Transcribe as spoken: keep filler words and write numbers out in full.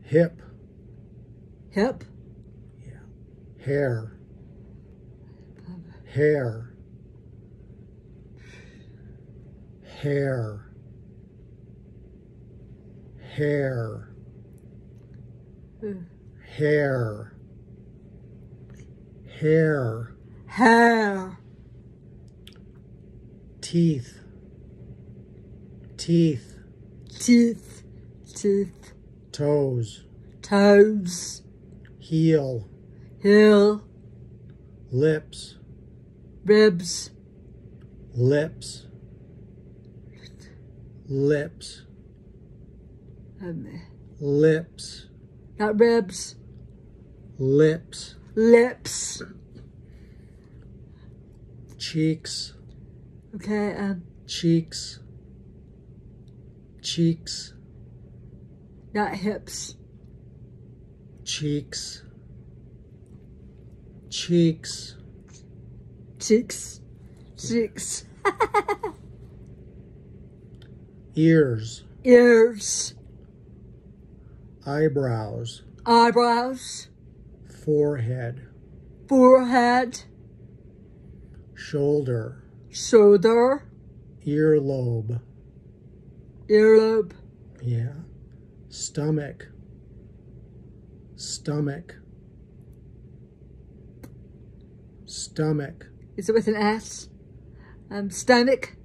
Hip. Hip. Yeah. Hair. Hair. Hair. Hair. Mm. Hair. Hair. Hair. Teeth. Teeth. Teeth. Teeth. Toes. Toes. Heel. Heel. Lips. Ribs. Lips. Lips. Um, Lips. not ribs. Lips. Lips. Cheeks. Okay, um, Cheeks. Cheeks. not hips. Cheeks. Cheeks. Cheeks. Cheeks. Ears. Ears. Eyebrows. Eyebrows. Forehead. Forehead. Shoulder. Shoulder. Earlobe. Earlobe. Yeah. Stomach. Stomach. Stomach. Is it with an S? Um, stomach.